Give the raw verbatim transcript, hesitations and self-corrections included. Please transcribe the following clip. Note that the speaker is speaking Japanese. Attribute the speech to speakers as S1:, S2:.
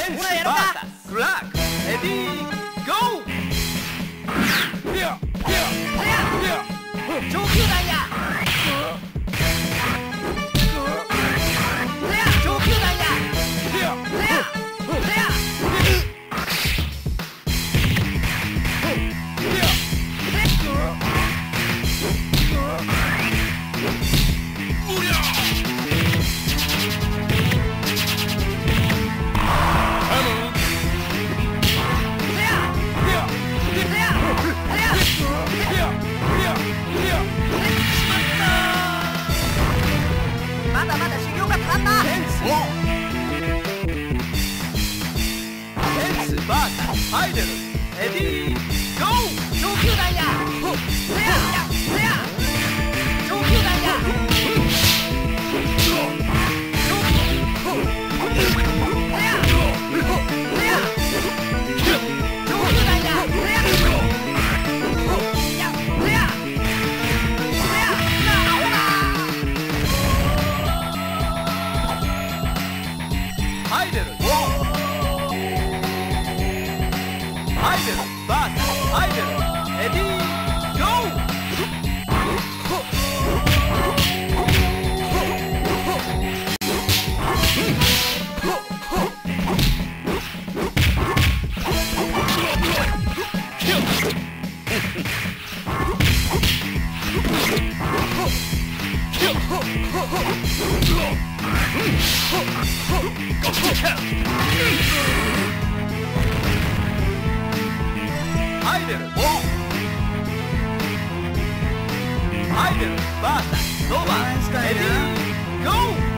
S1: ンスバーサスクラックレディーゴー。上級弾や上級弾やまだまだ修行が足らんな。フェンスフェンスバーサハイデルレディーゴー。上級弾や上級弾やハイデルハイデルバーサハイデルレディーゴー。ハイデルハイデルバーサノーバーレディーゴー。